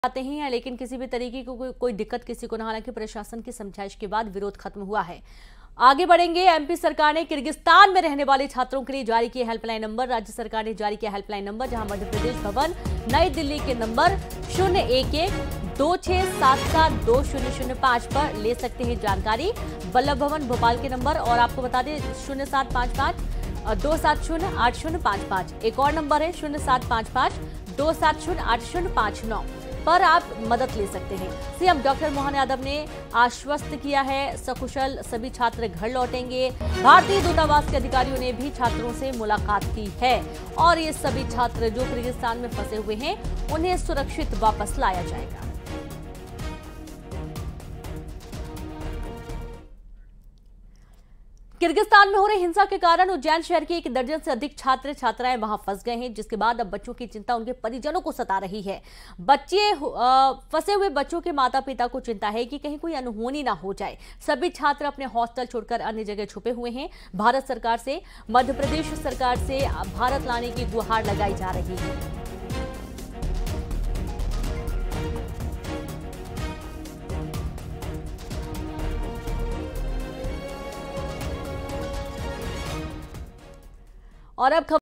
आते ही हैं, लेकिन किसी भी तरीके की कोई दिक्कत किसी को न। हालांकि प्रशासन की समझाइश के बाद विरोध खत्म हुआ है। आगे बढ़ेंगे। एमपी सरकार ने किर्गिस्तान में रहने वाले छात्रों के लिए जारी किया हेल्पलाइन नंबर। राज्य सरकार ने जारी किया हेल्पलाइन नंबर, जहां मध्य प्रदेश भवन नई दिल्ली के नंबर 011-2677-2005 पर ले सकते हैं जानकारी। वल्लभ भवन भोपाल के नंबर, और आपको बता दें 0755-270-8055। एक और नंबर है 0755-270-8059 पर आप मदद ले सकते हैं। सीएम डॉक्टर मोहन यादव ने आश्वस्त किया है सकुशल सभी छात्र घर लौटेंगे। भारतीय दूतावास के अधिकारियों ने भी छात्रों से मुलाकात की है और ये सभी छात्र जो किर्गिस्तान में फंसे हुए हैं उन्हें सुरक्षित वापस लाया जाएगा। किर्गिस्तान में हो रही हिंसा के कारण उज्जैन शहर के 1 दर्जन से अधिक छात्र छात्राएं वहां फंस गए हैं, जिसके बाद अब बच्चों की चिंता उनके परिजनों को सता रही है। फंसे हुए बच्चों के माता पिता को चिंता है कि कहीं कोई अनहोनी ना हो जाए। सभी छात्र अपने हॉस्टल छोड़कर अन्य जगह छुपे हुए हैं। भारत सरकार से, मध्य प्रदेश सरकार से भारत लाने की गुहार लगाई जा रही है। और अब